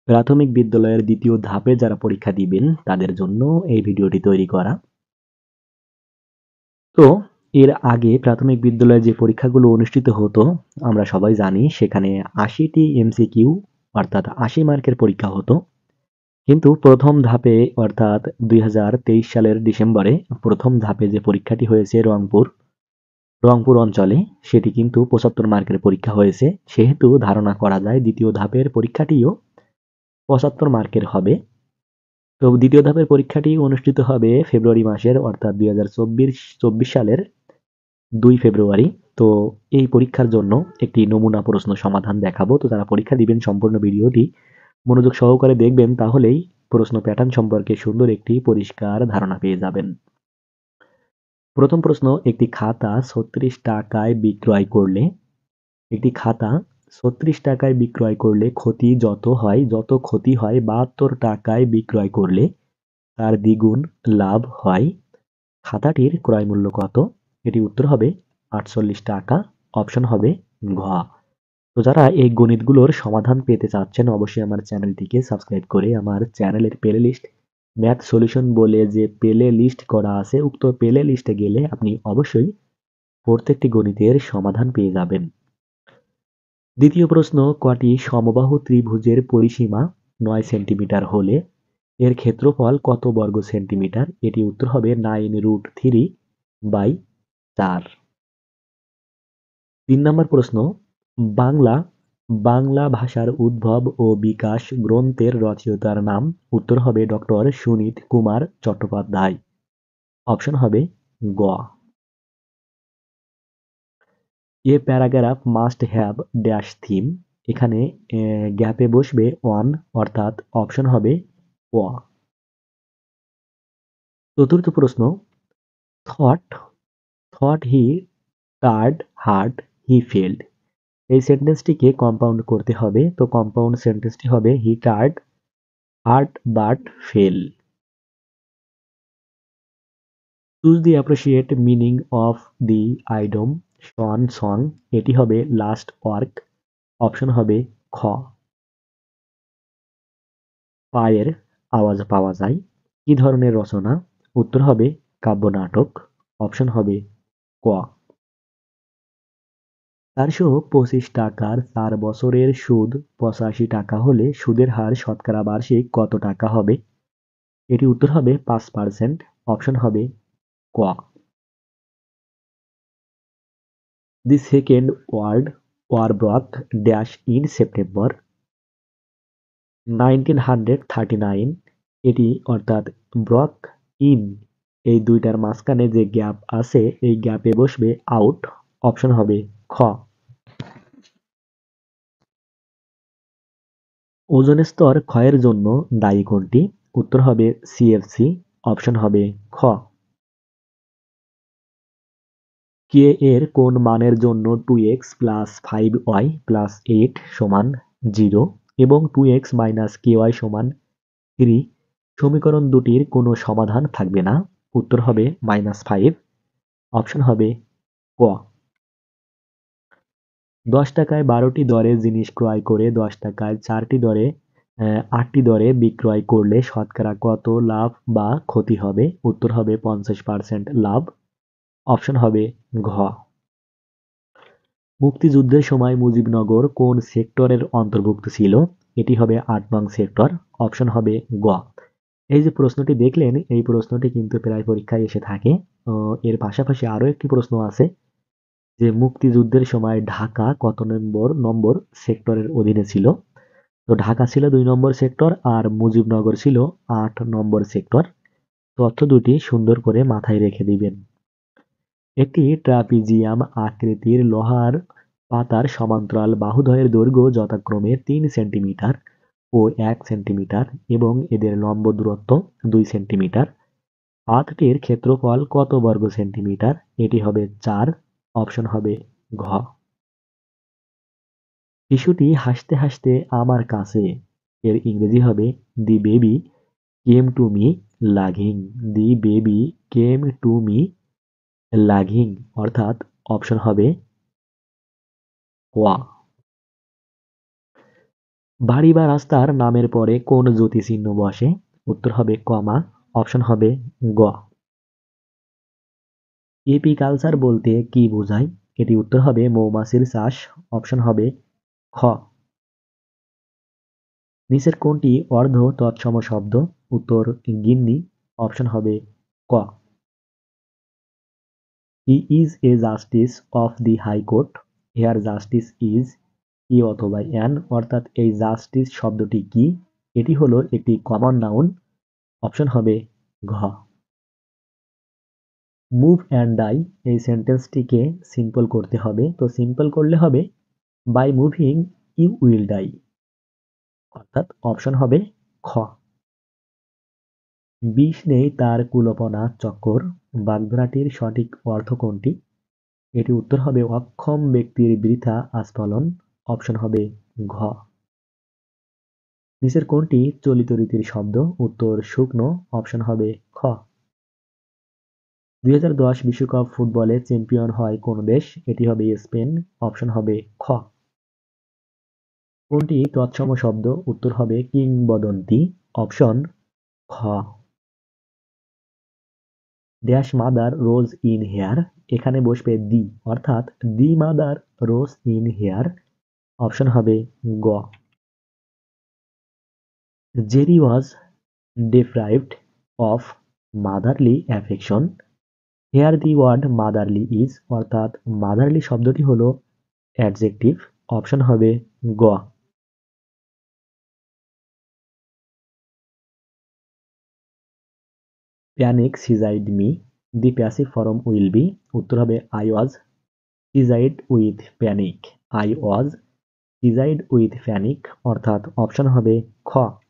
প্রাথমিক বিদ্যালয়ের দ্বিতীয় ধাপে যারা পরীক্ষা দিবেন তাদের জন্য এই ভিডিওটি তৈরি করা। তো এর আগে প্রাথমিক বিদ্যালয়ে যে পরীক্ষাগুলো অনুষ্ঠিত হতো আমরা সবাই জানি সেখানে ৮০টি এমসিকিউ অর্থাৎ ৮০ মার্কের পরীক্ষা হতো। কিন্তু প্রথম ধাপে অর্থাৎ ২০২৩ সালের ডিসেম্বরে প্রথম ধাপে যে পরীক্ষাটি হয়েছে রংপুর অঞ্চলে সেটি কিন্তু ৭৫ মার্কের পরীক্ষা হয়েছে। সেহেতু ধারণা করা যায় দ্বিতীয় ধাপের পরীক্ষাটিও ৭৫ মার্কের হবে। তো দ্বিতীয় ধাপের পরীক্ষাটি অনুষ্ঠিত হবে ফেব্রুয়ারি মাসের অর্থাৎ ২০২৪ সালের ২ ফেব্রুয়ারি। তো এই পরীক্ষার জন্য একটি নমুনা প্রশ্ন সমাধান দেখাবো। তো যারা পরীক্ষা দিবেন সম্পূর্ণ ভিডিওটি মনোযোগ সহকারে দেখবেন, তাহলেই প্রশ্ন প্যাটার্ন সম্পর্কে সুন্দর একটি পরিষ্কার ধারণা পেয়ে যাবেন। প্রথম প্রশ্ন, একটি খাতা ৩৬ টাকায় বিক্রয় করলে যত ক্ষতি হয় ৭২ টাকায় বিক্রয় করলে তার দ্বিগুণ লাভ হয়। খাতাটির ক্রয় মূল্য কত? এটি উত্তর হবে ৪৮ টাকা। অপশন হবে ঘ। তো যারা এই গণিতগুলোর সমাধান পেতে চাচ্ছেন অবশ্যই আমার চ্যানেলটিকে সাবস্ক্রাইব করে আমার চ্যানেলের প্লে লিস্ট ম্যাথ সলিউশন বলে যে প্লে লিস্ট করা আছে, উক্ত প্লে লিস্টে গেলে আপনি অবশ্যই প্রত্যেকটি গণিতের সমাধান পেয়ে যাবেন। দ্বিতীয় প্রশ্ন, কটি সমবাহু ত্রিভুজের পরিসীমা ৯ সেন্টিমিটার হলে এর ক্ষেত্রফল কত বর্গ সেন্টিমিটার? এটি উত্তর হবে 9√3/4। ৩ নম্বর প্রশ্ন, বাংলা বাংলা ভাষার উদ্ভব ও বিকাশ গ্রন্থের রচয়িতার নাম? উত্তর হবে ডক্টর সুনীত কুমার চট্টোপাধ্যায়। অপশন হবে গ। A paragraph must have dash theme. এখানে গ্যাপে বসবে ওয়ান, অর্থাৎ অপশন হবে ক। চতুর্থ প্রশ্ন, thought thought he tried hard he failed. এই সেন্টেন্সটিকে কম্পাউন্ড করতে হবে। তো কম্পাউন্ড সেন্টেন্সটি হবে he tried hard but fail. Choose the appropriate meaning of the idiom swan song. এটি হবে লাস্ট ওয়ার্ক। অপশন হবে খ। পায়ের আওয়াজ পাওয়া যায়। কি ধরনের রচনা? উত্তর হবে কাব্যনাটক। অপশন হবে ক। ৪২৫ টাকার ৪ বছরের সুদ ৮৫ টাকা হলে সুদের হার শতকরা বার্ষিক কত টাকা হবে? এটি উত্তর হবে ৫%। অপশন হবে ক। The second world war broke dash in September 1939। এটি অর্থাৎ ব্রক ইন, এই দুইটার মাঝখানে যে গ্যাপ আছে এই গ্যাপে বসবে আউট। অপশন হবে খ। ওজোন স্তর ক্ষয়ের জন্য দায়ী কোনটি? উত্তর হবে সিএফসি। অপশন হবে খ। কে এর কোন মানের জন্য 2x প্লাস 5y প্লাস 8 সমান 0 এবং 2x মাইনাস ky সমান 3 সমীকরণ দুটির কোনো সমাধান থাকবে না? উত্তর হবে -5। অপশন হবে ক। ১০ টাকায় ১২টি দরে জিনিস ক্রয় করে ১০ টাকায় ৪টি দরে ৮টি দরে বিক্রয় করলে শতকরা কত লাভ বা ক্ষতি হবে? উত্তর হবে ৫০% লাভ। অপশন হবে ঘ। মুক্তিযুদ্ধের সময় মুজিবনগর কোন সেক্টরের অন্তর্ভুক্ত ছিল? এটি হবে ৮ নং সেক্টর। অপশন হবে গ। এই যে প্রশ্নটি দেখলেন এই প্রশ্নটি কিন্তু প্রায় পরীক্ষায় এসে থাকে। এর পাশাপাশি আরো একটি প্রশ্ন আছে যে মুক্তিযুদ্ধের সময় ঢাকা কত নম্বর সেক্টরের অধীনে ছিল? তো ঢাকা ছিল ২ নম্বর সেক্টর আর মুজিবনগর ছিল ৮ নম্বর সেক্টর। তথ্য দুটি সুন্দর করে মাথায় রেখে দিবেন। একটি ট্রাপিজিয়াম আকৃতির লোহার পাতার সমান্তরাল বাহুদ্বয়ের দৈর্ঘ্য যথাক্রমে ৩ সেন্টিমিটার ও ১ সেন্টিমিটার এবং এদের লম্ব দূরত্ব ২ সেন্টিমিটার। পাতটির ক্ষেত্রফল কত বর্গ সেন্টিমিটার? এটি হবে ৪। অপশন হবে ঘ। শিশুটি হাসতে হাসতে আমার কাছে, এর ইংরেজি হবে the baby came to me লাঘিং। The baby came to me লাঘিং, অর্থাৎ অপশন হবে ওয়া। বাড়ি বা রাস্তার নামের পরে কোন জ্যোতিচিহ্ন বসে? উত্তর হবে কমা। অপশন হবে গ। এপিকালচার বলতে কি বোঝায়? এটি উত্তর হবে মৌমাছির চাষ। অপশন হবে খ। নিচের কোনটি অর্ধ তৎসম শব্দ? উত্তর গিন্নি। অপশন হবে ক। He is a justice of the high court. Here justice is ই অথবা অ্যান, অর্থাৎ এই জাস্টিস শব্দটি কি? এটি হলো একটি কমন নাউন। অপশন হবে ঘ। মুভ অ্যান্ড ডাই, এই সেন্টেন্সটিকে সিম্পল করতে হবে। তো সিম্পল করলে হবে by moving you will die, অর্থাৎ অপশন হবে খ। বিষ নেই তার কুলপনা চক্কর, বাগধারাটির সঠিক অর্থ কোনটি? এটি উত্তর হবে অক্ষম ব্যক্তির বৃথা আস্ফালন। অপশন হবে ঘ। নিচের কোনটি চলিত রীতির শব্দ? উত্তর শুকনো। অপশন হবে খ। 2010 বিশ্বকাপ ফুটবলে চ্যাম্পিয়ন হয় কোন দেশ? এটি হবে স্পেন। অপশন হবে খ। কোনটি তৎসম শব্দ? উত্তর হবে কিংবদন্তি। অপশন খ। Dash mother rose in here, এখানে বসবে দি, অর্থাৎ the mother rose in here. Option হবে গ। Jerry was deprived of motherly affection. Here the word motherly is, অর্থাৎ motherly শব্দটি হলো অ্যাডজেক্টিভ। অপশন হবে গ। Panic seized me, the passive form will be. উত্তর হবে I was seized with panic. I was seized with panic, অর্থাৎ option হবে খ।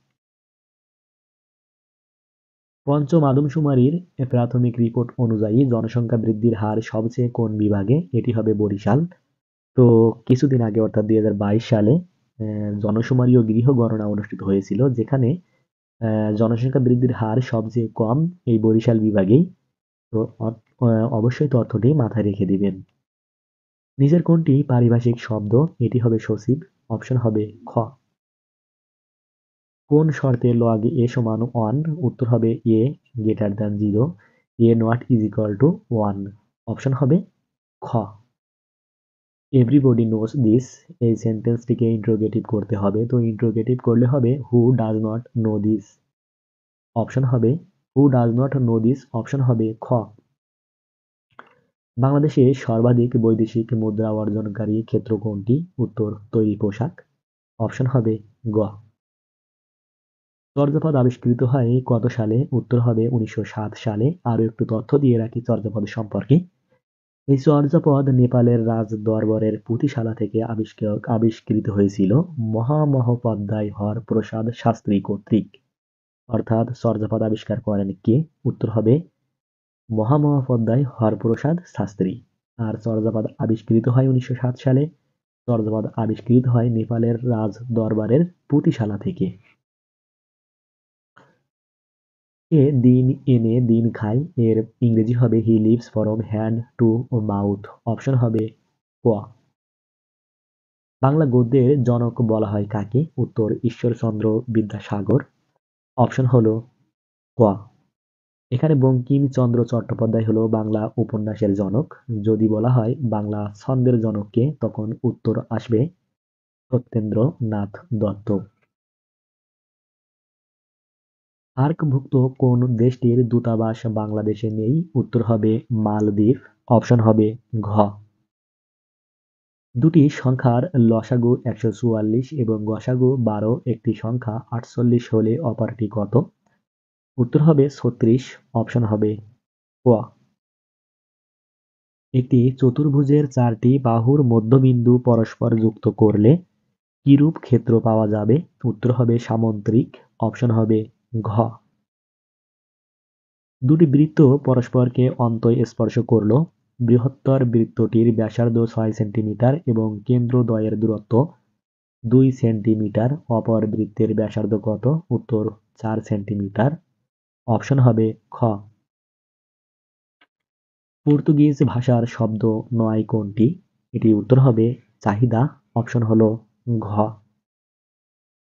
পঞ্চম আদমশুমারির প্রাথমিক রিপোর্ট অনুযায়ী জনসংখ্যা বৃদ্ধির হার সবচেয়ে কোন বিভাগে? এটি হবে বরিশাল। তো কিছুদিন আগে অর্থাৎ 2022 সালে জনশুমারি ও গৃহ গণনা অনুষ্ঠিত হয়েছিল, যেখানে জনসংখ্যা বৃদ্ধির হার সবচেয়ে কম এই বরিশাল বিভাগেই। তো অবশ্যই তথ্যটি মাথায় রেখে দিবেন। নিচের কোনটি পারিভাষিক শব্দ? এটি হবে সচিব। অপশন হবে খ। কোন শর্তে লগ এ সমান 1? উত্তর হবে A greater than 0, A not is equal to 1। Option হবে খ। এভরিবডি নোস দিস, এই সেন্টেন্সটিকে ইন্টারোগেটিভ করতে হবে। তো ইন্টারোগেটিভ করলে হবে who does not know this. Option হবে who does not know this. Option হবে খ। বাংলাদেশে সর্বাধিক বৈদেশিক মুদ্রা অর্জনকারী ক্ষেত্র কোনটি? উত্তর তৈরি পোশাক। অপশন হবে গ। চর্যাপদ আবিষ্কৃত হয় কত সালে? উত্তর হবে 1907 সালে। আরো একটু তথ্য দিয়ে রাখি চর্যাপদ সম্পর্কে। এই চর্যাপদ নেপালের রাজ দরবারের পুঁথিশালা থেকে আবিষ্কৃত হয়েছিল মহামহোপাধ্যায় হরপ্রসাদ শাস্ত্রী কর্তৃক। অর্থাৎ চর্যাপদ আবিষ্কার করেন কে? উত্তর হবে মহামহোপাধ্যায় হরপ্রসাদ শাস্ত্রী। আর চর্যাপদ আবিষ্কৃত হয় 1907 সালে। চর্যাপদ আবিষ্কৃত হয় নেপালের রাজ দরবারের পুঁথিশালা থেকে। এ দিন এনে দিন খায়, এর ইংরেজি হবে he lives from hand to mouth. Option হবে ক। বাংলা গদ্যের জনক বলা হয় কাকে? উত্তর ঈশ্বরচন্দ্র বিদ্যাসাগর। অপশন হলো ক। এখানে বঙ্কিমচন্দ্র চট্টোপাধ্যায় হলো বাংলা উপন্যাসের জনক। যদি বলা হয় বাংলা ছন্দের জনককে, তখন উত্তর আসবে সত্যেন্দ্রনাথ দত্ত। সার্কভুক্ত কোন দেশটির দূতাবাস বাংলাদেশে নেই? উত্তর হবে মালদ্বীপ। অপশন হবে ঘ। দুটি সংখ্যার লসাগু ১৪৪ এবং গসাগু ১২ একটি সংখ্যা ৪৮ হলে অপরটি কত? উত্তর হবে ৩৬। অপশন হবে ক। একটি চতুর্ভুজের চারটি বাহুর মধ্যবিন্দু পরস্পর যুক্ত করলে কিরূপ ক্ষেত্র পাওয়া যাবে? উত্তর হবে সামন্ত্রিক। অপশন হবে ঘ। দুটি বৃত্ত পরস্পরকে অন্তঃস্পর্শ করল, বৃহত্তর বৃত্তটির ব্যাসার্ধ ৬ সেন্টিমিটার এবং কেন্দ্রদ্বয়ের দূরত্ব ২ সেন্টিমিটার। অপর বৃত্তের ব্যাসার্ধ কত? উত্তর ৪ সেন্টিমিটার। অপশন হবে খ। পর্তুগিজ ভাষার শব্দ নয় কোনটি? এটি উত্তর হবে চাহিদা। অপশন হলো ঘ।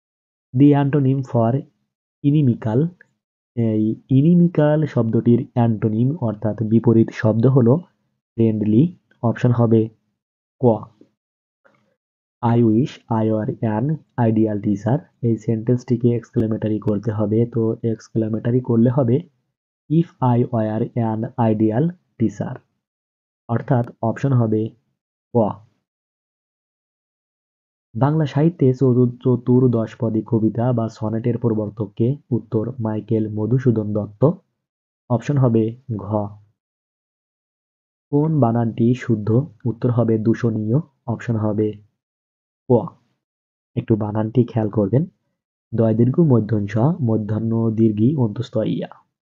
The antonym for inimical. এই ইনিমিকাল শব্দটির অ্যান্টোনিম অর্থাৎ বিপরীত শব্দ হলো ফ্রেন্ডলি। অপশন হবে ক। I wish I were an ideal teacher. এই সেন্টেন্সটিকে এক্সক্লেমেটরি করতে হবে, তো এক্সক্লেমেটরি করলে হবে if I were an ideal teacher, অর্থাৎ অপশন হবে ক। বাংলা সাহিত্যে চতুর্দশপদী কবিতা বা সনেটের প্রবর্তক কে? উত্তর মাইকেল মধুসূদন দত্ত। অপশন হবে ঘ। কোন বানানটি শুদ্ধ? উত্তর হবে দূষণীয়। অপশন হবে ক। একটু বানানটি খেয়াল করবেন। দয় দীর্ঘ মূর্ধন্য ষ, মূর্ধন্য দীর্ঘী অন্তস্থ ইয়া।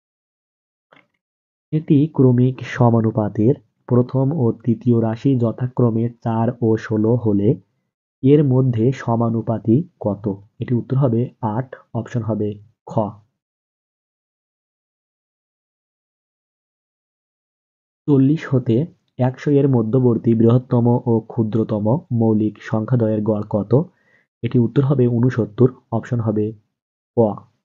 এটি ক্রমিক সমানুপাতের প্রথম ও তৃতীয় রাশি যথাক্রমে 4 ও 16 হলে এর মধ্যে সমানুপাতি কত? এটি উত্তর হবে 8। অপশন হবে খ। 40 হতে 100 এর মধ্যবর্তী বৃহত্তম ও ক্ষুদ্রতম মৌলিক সংখ্যাদ্বয়ের গড় কত? এটি উত্তর হবে 69। অপশন হবে ক।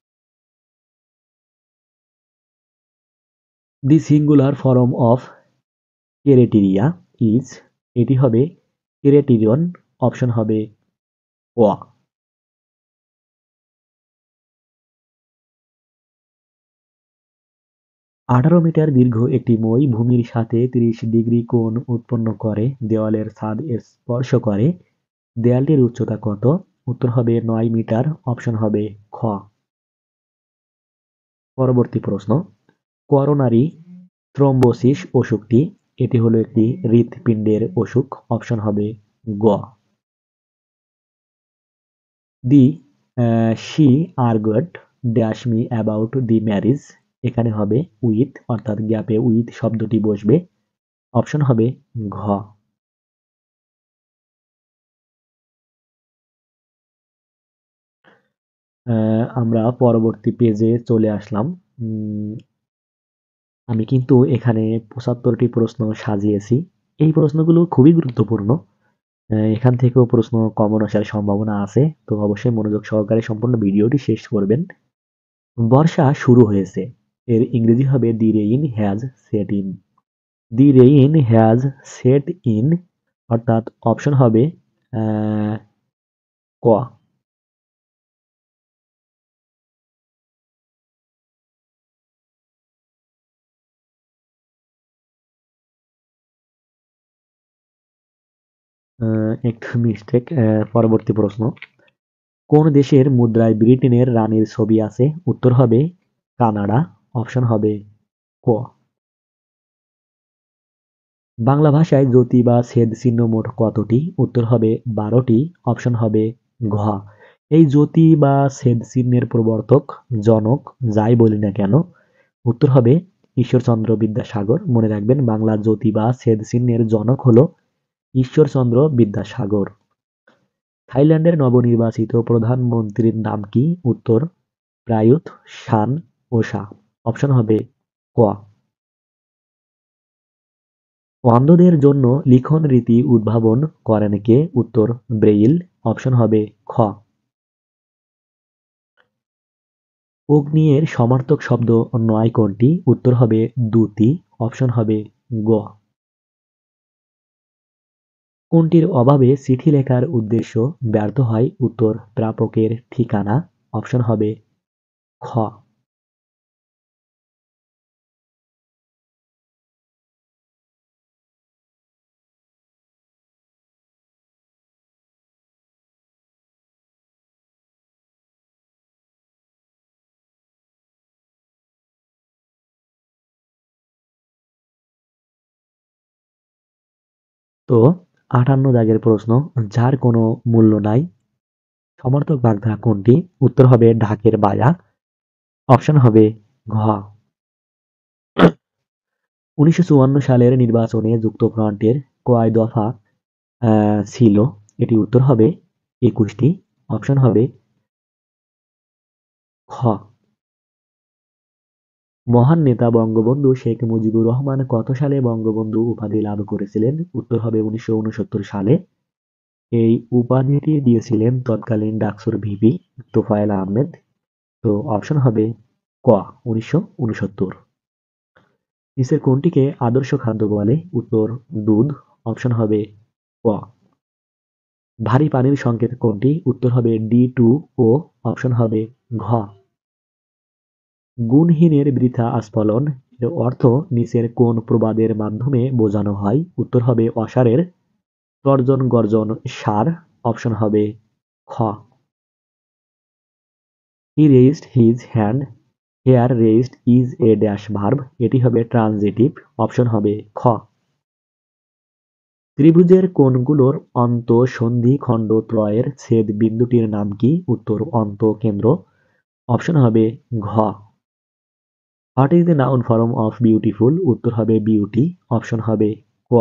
The singular form of criteria is. এটি হবে ক্যারেটেরিয়ন। অপশন হবে ক। 18 মিটার দীর্ঘ একটি মই ভূমির সাথে 30 ডিগ্রি কোণ উৎপন্ন করে দেওয়ালের ছাদ স্পর্শ করে। দেয়ালটির উচ্চতা কত? উত্তর হবে 9 মিটার। অপশন হবে খ। পরবর্তী প্রশ্ন, করোনারি থ্রম্বোসিস অসুখটি? এটি হলো একটি হৃৎপিণ্ডের অসুখ। অপশন হবে গ। The she urged dash me about the marriage. এখানে হবে উইথ, অর্থাৎ গ্যাপে উইথ শব্দটি বসবে। অপশন হবে ঘ। আমরা পরবর্তী পেজে চলে আসলাম। আমি কিন্তু এখানে 75টি প্রশ্ন সাজিয়েছি। এই প্রশ্নগুলো খুবই গুরুত্বপূর্ণ। এখান থেকেও প্রশ্ন কমন আসার সম্ভাবনা আছে, তো অবশ্যই মনোযোগ সহকারে সম্পূর্ণ ভিডিওটি শেষ করবেন। বর্ষা শুরু হয়েছে এর ইংরেজি হবে the rain has set in. The rain has set in, অর্থাৎ অপশন হবে ক। একটু মিস্টেক। পরবর্তী প্রশ্ন, কোন দেশের মুদ্রায় ব্রিটেনের রানীর ছবি আছে? উত্তর হবে কানাডা। অপশন হবে ক। বাংলা ভাষায় যতি বা ছেদ চিহ্ন মোট কতটি? উত্তর হবে 12টি। অপশন হবে ঘ। এই যতি বা ছেদ চিহ্নের প্রবর্তক জনক যাই বলি না কেন, উত্তর হবে ঈশ্বরচন্দ্র বিদ্যাসাগর। মনে রাখবেন, বাংলার যতি বা ছেদ চিহ্নের জনক হলো ঈশ্বরচন্দ্র বিদ্যাসাগর। থাইল্যান্ডের নবনির্বাচিত প্রধানমন্ত্রীর নাম কি? উত্তর প্রায়ুথ চান ওচা। অপশন হবে ক। অন্ধদের জন্য লিখন রীতি উদ্ভাবন করেন কে? উত্তর ব্রেইল। অপশন হবে খ। অগ্নি এর সমার্থক শব্দ নয় কোনটি? উত্তর হবে দুটি। অপশন হবে গ। কোনটির অভাবে চিঠি লেখার উদ্দেশ্য ব্যর্থ হয়? উত্তর প্রাপকের ঠিকানা। অপশন হবে খ। তো 58 দাগের প্রশ্ন, যার কোনো মূল্য নাই সমার্থক বাগধারা কোনটি? উত্তর হবে ঢাকের বায়া। অপশন হবে ঘ। 1954 সালের নির্বাচনে যুক্তফ্রন্টের কয় দফা ছিল? এটি উত্তর হবে 21টি। অপশন হবে খ। মহান নেতা বঙ্গবন্ধু শেখ মুজিবুর রহমান কত সালে বঙ্গবন্ধু উপাধি লাভ করেছিলেন? উত্তর হবে 1969 সালে। এই উপাধিটি দিয়েছিলেন তৎকালীন ডাকসুর ভিপি তোফায়েল আহমেদ। তো অপশন হবে ক 1969। নিচের কোনটিকে আদর্শ খাদ্য বলে? উত্তর দুধ। অপশন হবে ক। ভারী পানির সংকেত কোনটি? উত্তর হবে D2O। অপশন হবে ঘ। গুণহীনের বৃথা আস্ফলন এর অর্থ নিচের কোন প্রবাদের মাধ্যমে বোঝানো হয়? উত্তর হবে অসারের তর্জন গর্জন সার। অপশন হবে খ। He raised his hand here raised is a dash verb. এটি হবে ট্রানজিটিভ। অপশন হবে খ। ত্রিভুজের কোণগুলোর অন্তঃসন্ধিখণ্ড ত্রয়ের ছেদ বিন্দুটির নাম কি? উত্তর অন্তঃকেন্দ্র। অপশন হবে ঘ। What is the noun form of beautiful? উত্তর হবে বিউটি। অপশন হবে ক।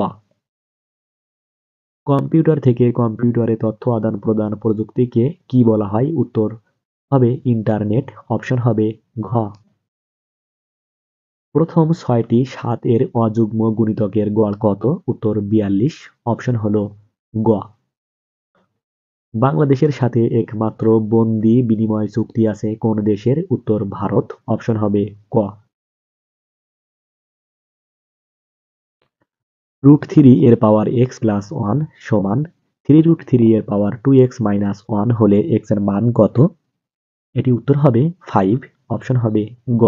কম্পিউটার থেকে কম্পিউটারে তথ্য আদান প্রদান প্রযুক্তিকে কি বলা হয়? উত্তর হবে ইন্টারনেট। অপশন হবে ঘ। প্রথম ৬টি ৭ এর অযুগ্ম গুণিতকের গড় কত? উত্তর ৪২। অপশন হলো গ। বাংলাদেশের সাথে একমাত্র বন্দি বিনিময় চুক্তি আছে কোন দেশের? উত্তর ভারত। অপশন হবে ক। √3 এর পাওয়ার x+1 সমান 3√3 এর পাওয়ার 2x-1 হলে x এর মান কত? এটি উত্তর হবে 5। অপশন হবে গ।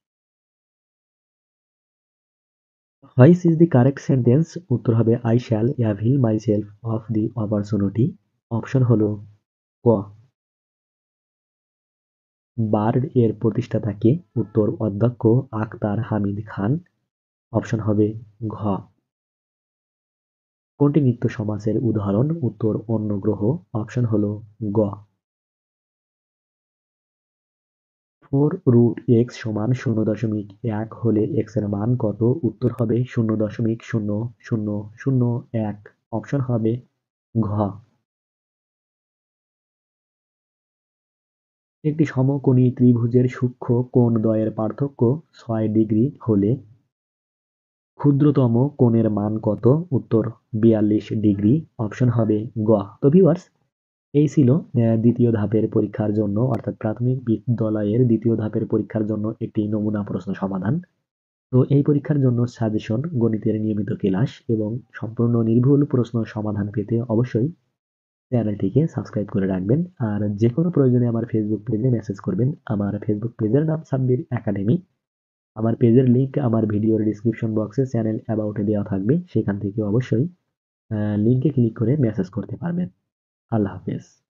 Which is the correct sentence? উত্তর হবে I shall avail myself of the opportunity. Option হলো ক। বার্ড এর প্রতিষ্ঠাতা কে? উত্তর অধ্যক্ষ আখতার হামিদ খান। অপশন হবে ঘ। কোনটি নিত্য সমাসের উদাহরণ? উত্তর অন্য গ্রহ। অপশন হলো গ। 4√x সমান 0.1 হলে x এর মান কত? উত্তর হবে 0.0001। অপশন হবে ঘ। একটি সমকোণী ত্রিভুজের সূক্ষ্ম কোণদ্বয়ের পার্থক্য 6 ডিগ্রি হলে ক্ষুদ্রতম কোণের মান কত? উত্তর 42 ডিগ্রি। অপশন হবে গ। তো ভিউয়ার্স, এই ছিল দ্বিতীয় ধাপের পরীক্ষার জন্য অর্থাৎ প্রাথমিক বিদ্যালয়ের দ্বিতীয় ধাপের পরীক্ষার জন্য একটি নমুনা প্রশ্ন সমাধান। তো এই পরীক্ষার জন্য সাজেশন, গণিতের নিয়মিত ক্লাস এবং সম্পূর্ণ নির্ভুল প্রশ্ন সমাধান পেতে অবশ্যই চ্যানেলটিকে সাবস্ক্রাইব করে রাখবেন। আর যে কোনো প্রয়োজনে আমার ফেসবুক পেজে মেসেজ করবেন। আমার ফেসবুক পেজের নাম সাব্বির একাডেমি। আমার পেজের লিংক আমার ভিডিওর ডিসক্রিপশন বক্সে চ্যানেল অ্যাবাউটে দেওয়া থাকবে। সেখান থেকে অবশ্যই লিংকে ক্লিক করে মেসেজ করতে পারবেন। আল্লাহ হাফেজ।